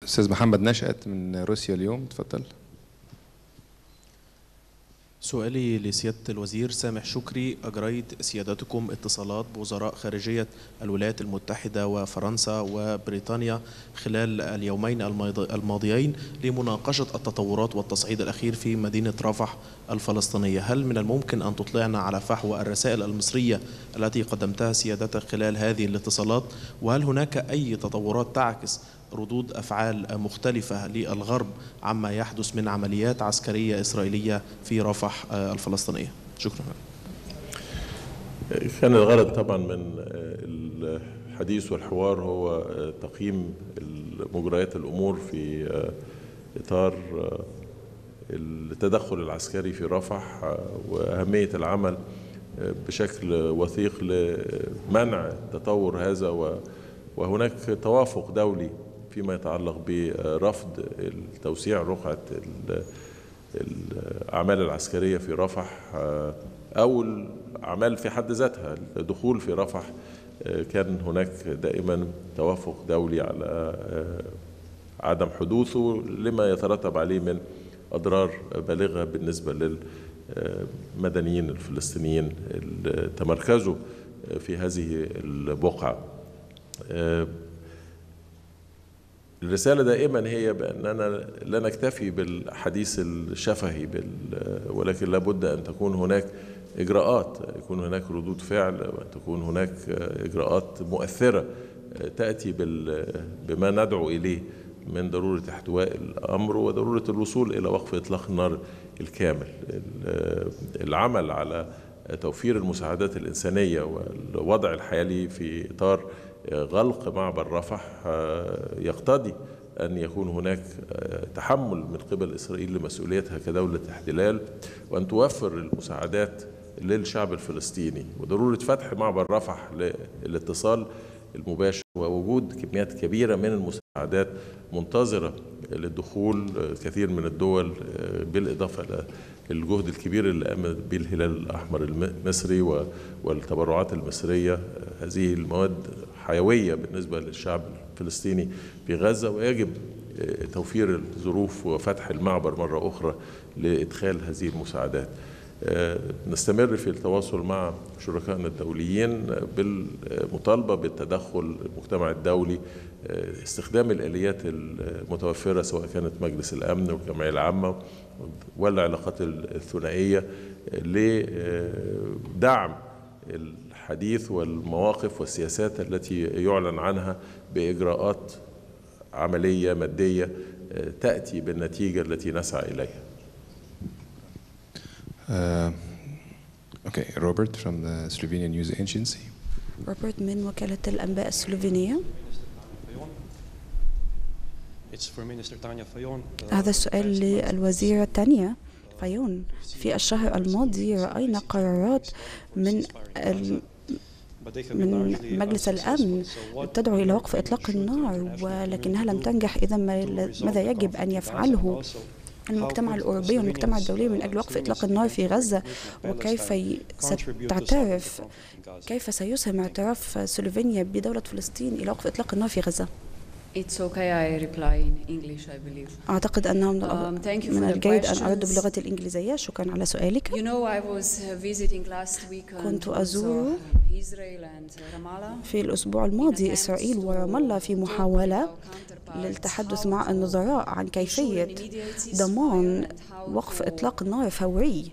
أستاذ محمد نشأت من روسيا اليوم، اتفضل. سؤالي لسيادة الوزير سامح شكري: أجريت سيادتكم اتصالات بوزراء خارجية الولايات المتحدة وفرنسا وبريطانيا خلال اليومين الماضيين لمناقشة التطورات والتصعيد الأخير في مدينة رفح الفلسطينية. هل من الممكن أن تطلعنا على فحوى الرسائل المصرية التي قدمتها سيادتك خلال هذه الاتصالات؟ وهل هناك أي تطورات تعكس ردود أفعال مختلفة للغرب عما يحدث من عمليات عسكرية إسرائيلية في رفح الفلسطينية؟ شكرا. كان الغرض طبعا من الحديث والحوار هو تقييم مجريات الأمور في إطار التدخل العسكري في رفح وأهمية العمل بشكل وثيق لمنع تطور هذا، وهناك توافق دولي فيما يتعلق برفض توسيع رقعة الأعمال العسكرية في رفح أو الأعمال في حد ذاتها. الدخول في رفح كان هناك دائما توافق دولي على عدم حدوثه لما يترتب عليه من أضرار بالغة بالنسبة للمدنيين الفلسطينيين اللي تمركزوا في هذه البقعة. الرسالة دائما هي بأننا لا نكتفي بالحديث الشفهي ولكن لابد أن تكون هناك إجراءات، يكون هناك ردود فعل، وأن تكون هناك إجراءات مؤثرة تأتي بما ندعو إليه من ضرورة احتواء الأمر وضرورة الوصول إلى وقف إطلاق النار الكامل. العمل على توفير المساعدات الإنسانية والوضع الحالي في إطار غلق معبر رفح يقتضي أن يكون هناك تحمل من قبل إسرائيل لمسؤوليتها كدولة احتلال، وأن توفر المساعدات للشعب الفلسطيني، وضرورة فتح معبر رفح للاتصال المباشر ووجود كميات كبيرة من المساعدات منتظرة للدخول. كثير من الدول بالإضافة إلى الجهد الكبير اللي قام به الهلال الأحمر المصري والتبرعات المصرية، هذه المواد حيوية بالنسبة للشعب الفلسطيني في غزة، ويجب توفير الظروف وفتح المعبر مرة أخرى لإدخال هذه المساعدات. نستمر في التواصل مع شركائنا الدوليين بالمطالبة بالتدخل المجتمع الدولي، استخدام الآليات المتوفرة سواء كانت مجلس الأمن والجمعية العامة والعلاقات الثنائية لدعم الحديث والمواقف والسياسات التي يعلن عنها بإجراءات عملية مادية تأتي بالنتيجة التي نسعى إليها. Okay, Robert from the Slovenian News Agency. روبرت من وكالة الأنباء السلوفينية. هذا السؤال للوزيرة تانيا فايون. في الشهر الماضي رأينا قرارات من مجلس الأمن تدعو إلى وقف إطلاق النار، ولكنها لم تنجح. إذا ماذا يجب أن يفعله المجتمع الأوروبي والمجتمع الدولي من أجل وقف إطلاق النار في غزة؟ وكيف كيف سيسهم اعتراف سلوفينيا بدولة فلسطين إلى وقف إطلاق النار في غزة؟ It's okay, I reply in English, I believe. أعتقد أنه من الجيد أن أرد باللغة الإنجليزية. شكرا على سؤالك. You know, I was visiting last week كنت أزور في الأسبوع الماضي إسرائيل ورام الله في محاولة للتحدث مع النظراء عن كيفية ضمان وقف إطلاق النار فوري،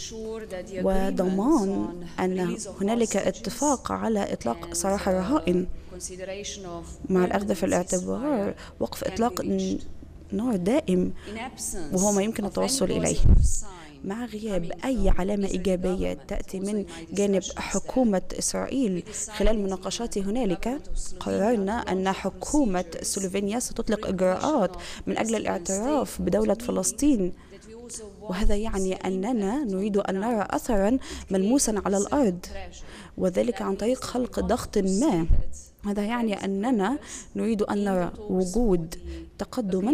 وضمان أن هنالك اتفاق على إطلاق سراح الرهائن مع الأخذ في الاعتبار وقف إطلاق نار دائم وهو ما يمكن التوصل إليه. مع غياب أي علامة إيجابية تأتي من جانب حكومة إسرائيل خلال مناقشات هنالك، قررنا أن حكومة سلوفينيا ستطلق إجراءات من أجل الاعتراف بدولة فلسطين، وهذا يعني أننا نريد أن نرى أثرا ملموسا على الأرض، وذلك عن طريق خلق ضغط ما. هذا يعني أننا نريد أن نرى وجود تقدما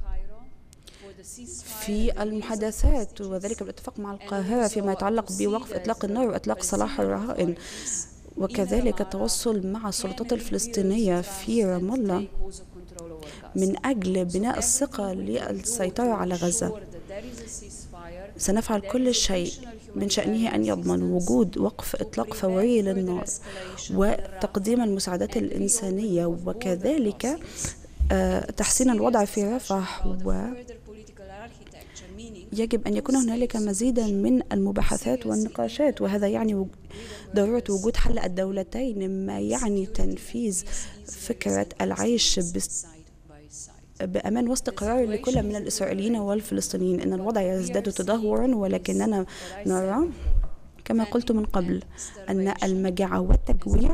في المحادثات، وذلك بالاتفاق مع القاهرة فيما يتعلق بوقف إطلاق النار وإطلاق سراح الرهائن، وكذلك التواصل مع السلطات الفلسطينية في رام الله من أجل بناء الثقة للسيطرة على غزة. سنفعل كل شيء من شأنه أن يضمن وجود وقف إطلاق فوري للنار وتقديم المساعدات الإنسانية، وكذلك تحسين الوضع في رفح. ويجب أن يكون هنالك مزيدا من المباحثات والنقاشات، وهذا يعني ضرورة وجود حل الدولتين، ما يعني تنفيذ فكرة العيش بأمان واستقرار لكل من الإسرائيليين والفلسطينيين. إن الوضع يزداد تدهورا، ولكننا نرى كما قلت من قبل أن المجاعة والتجويع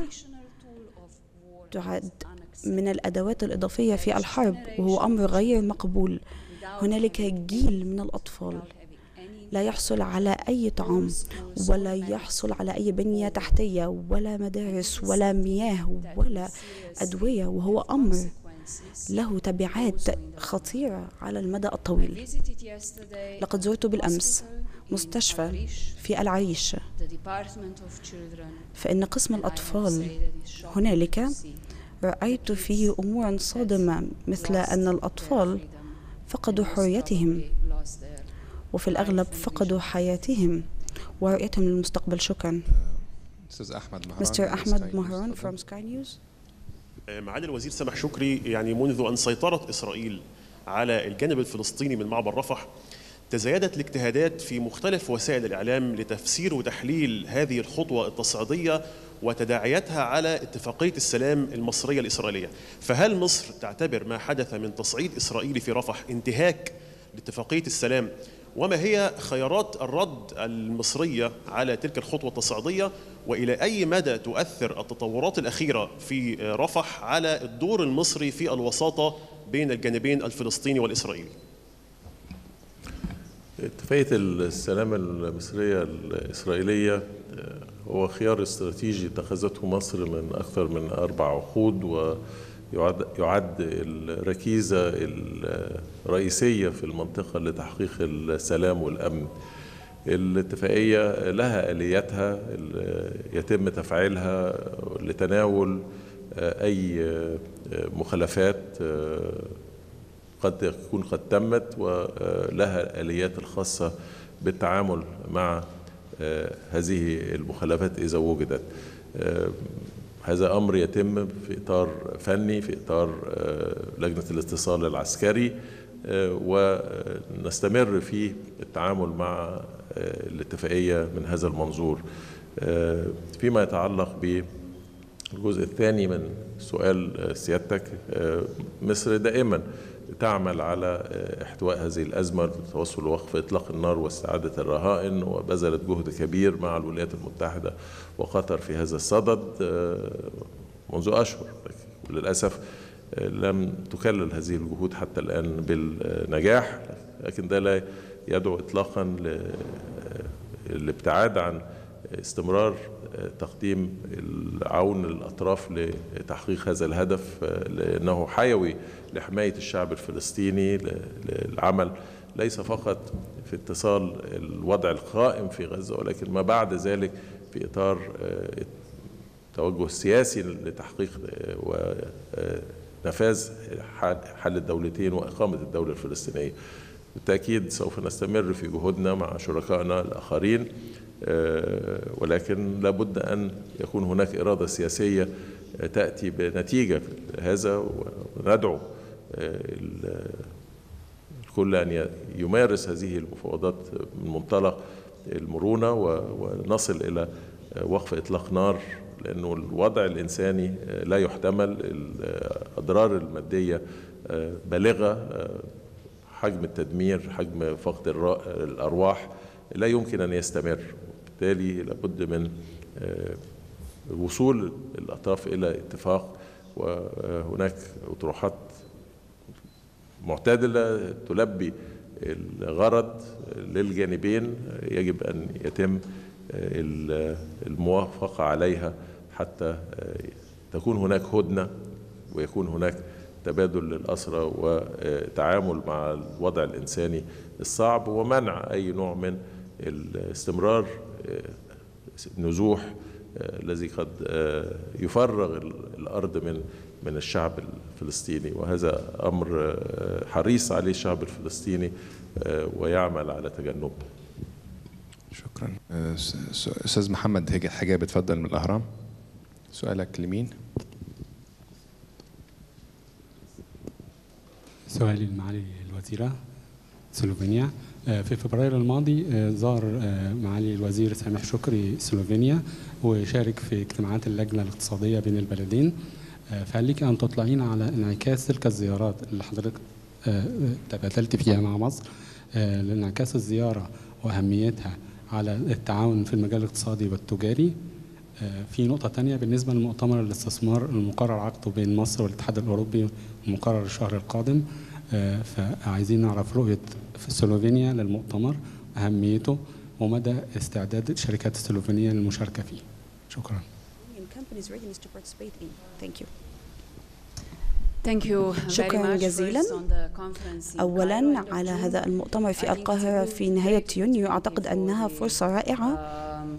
تعد من الأدوات الإضافية في الحرب، وهو أمر غير مقبول. هنالك جيل من الأطفال لا يحصل على أي طعام، ولا يحصل على أي بنية تحتية، ولا مدارس، ولا مياه، ولا أدوية، وهو أمر له تبعات خطيرة على المدى الطويل. لقد زرت بالأمس مستشفى في العريش، فإن قسم الأطفال هنالك رأيت فيه أمورا صادمة، مثل أن الأطفال فقدوا حريتهم، وفي الأغلب فقدوا حياتهم ورؤيتهم للمستقبل. شكرا. مستر أحمد مهران from Sky News. معالي الوزير سامح شكري، يعني منذ أن سيطرت إسرائيل على الجانب الفلسطيني من معبر رفح تزايدت الاجتهادات في مختلف وسائل الإعلام لتفسير وتحليل هذه الخطوة التصعيدية وتداعياتها على اتفاقية السلام المصرية الإسرائيلية. فهل مصر تعتبر ما حدث من تصعيد إسرائيلي في رفح انتهاك لاتفاقية السلام؟ وما هي خيارات الرد المصرية على تلك الخطوة التصعيدية؟ وإلى أي مدى تؤثر التطورات الأخيرة في رفح على الدور المصري في الوساطة بين الجانبين الفلسطيني والإسرائيلي؟ اتفاقية السلام المصرية الإسرائيلية هو خيار استراتيجي اتخذته مصر من أكثر من 4 عقود، ويعد الركيزة الرئيسية في المنطقة لتحقيق السلام والأمن. الاتفاقية لها آلياتها يتم تفعيلها لتناول أي مخالفات قد تكون قد تمت، ولها الآليات الخاصة بالتعامل مع هذه المخالفات إذا وجدت. هذا أمر يتم في إطار فني، في إطار لجنة الاتصال العسكري، ونستمر في التعامل مع الاتفاقية من هذا المنظور. فيما يتعلق بالجزء الثاني من سؤال سيادتك، مصر دائما تعمل على احتواء هذه الأزمة للتوصل لوقف إطلاق النار واستعادة الرهائن، وبذلت جهد كبير مع الولايات المتحدة وقطر في هذا الصدد منذ أشهر. وللأسف لم تكلل هذه الجهود حتى الآن بالنجاح، لكن ده لا يدعو إطلاقا للابتعاد عن استمرار تقديم العون للأطراف لتحقيق هذا الهدف، لأنه حيوي لحماية الشعب الفلسطيني، للعمل ليس فقط في اتصال الوضع القائم في غزة، ولكن ما بعد ذلك في إطار التوجه السياسي لتحقيق ونفاذ حل الدولتين وإقامة الدولة الفلسطينية. بالتأكيد سوف نستمر في جهودنا مع شركائنا الآخرين، ولكن لابد أن يكون هناك إرادة سياسية تأتي بنتيجة هذا، وندعو الكل أن يمارس هذه المفاوضات من منطلق المرونة، ونصل إلى وقف إطلاق نار، لأنه الوضع الإنساني لا يحتمل، الأضرار المادية بالغة، حجم التدمير، حجم فقد الأرواح لا يمكن أن يستمر. بالتالي لابد من وصول الأطراف إلى اتفاق، وهناك أطروحات معتدلة تلبي الغرض للجانبين يجب أن يتم الموافقة عليها حتى تكون هناك هدنة، ويكون هناك تبادل للأسرى وتعامل مع الوضع الإنساني الصعب، ومنع أي نوع من الاستمرار النزوح الذي قد يفرغ الأرض من من الشعب الفلسطيني، وهذا أمر حريص عليه الشعب الفلسطيني ويعمل على تجنبه. شكرا. أستاذ محمد حجاب اتفضل من الأهرام، سؤالك لمين؟ سؤالي لمعالي الوزيرة سلوفينيا. في فبراير الماضي زار معالي الوزير سامح شكري سلوفينيا وشارك في اجتماعات اللجنة الاقتصادية بين البلدين، فهل لك أن تطلعين على انعكاس تلك الزيارات اللي حضرتك تبادلت فيها مع مصر، لانعكاس الزيارة وأهميتها على التعاون في المجال الاقتصادي والتجاري؟ في نقطة تانية بالنسبة لمؤتمر الاستثمار المقرر عقده بين مصر والاتحاد الأوروبي المقرر الشهر القادم، فعايزين نعرف رؤية في سلوفينيا للمؤتمر، أهميته ومدى استعداد الشركات السلوفينية للمشاركة فيه. شكرا. شكرا جزيلا. أولا على هذا المؤتمر في القاهرة في نهاية يونيو، أعتقد أنها فرصة رائعة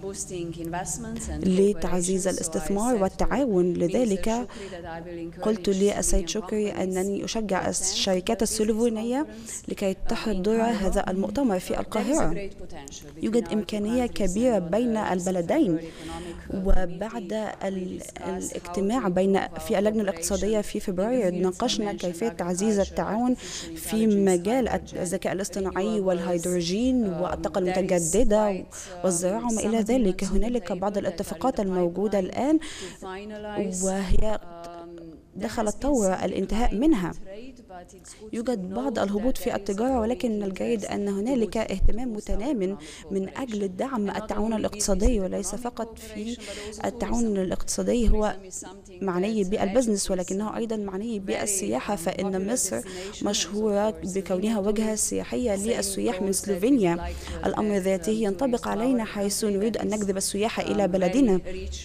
لتعزيز الاستثمار والتعاون. لذلك قلت للسيد شكري أنني أشجع الشركات السلوفينية لكي تحضر هذا المؤتمر في القاهرة. يوجد إمكانية كبيرة بين البلدين، وبعد الاجتماع في اللجنة الاقتصادية في فبراير ناقشنا كيفية تعزيز التعاون في مجال الذكاء الاصطناعي والهيدروجين والطاقة المتجددة والزراعة وما إلى ذلك. هنالك بعض الاتفاقات الموجودة الآن وهي دخل طور الانتهاء منها. يوجد بعض الهبوط في التجارة، ولكن الجيد أن هنالك اهتمام متنام من أجل دعم التعاون الاقتصادي، وليس فقط في التعاون الاقتصادي هو معني بالبزنس، ولكنه أيضا معني بالسياحة، فإن مصر مشهورة بكونها وجهة سياحية للسياح من سلوفينيا. الأمر ذاته ينطبق علينا حيث نريد أن نجذب السياح إلى بلدنا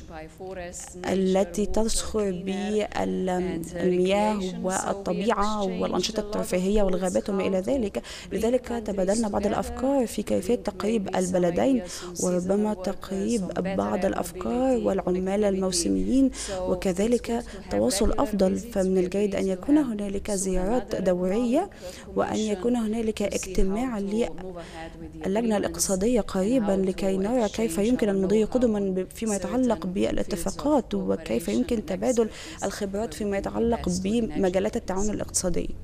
التي تزخر بالمياه والطبيعة والأنشطة الترفيهية والغابات وما إلى ذلك. لذلك تبادلنا بعض الأفكار في كيفية تقريب البلدين، وربما تقريب بعض الأفكار والعمال الموسميين، وكذلك تواصل أفضل. فمن الجيد أن يكون هنالك زيارات دورية، وأن يكون هنالك اجتماع للجنة الاقتصادية قريبا لكي نرى كيف يمكن المضي قدما فيما يتعلق بالاتفاقات، وكيف يمكن تبادل الخبرات فيما يتعلق بمجالات التعاون الاقتصادي.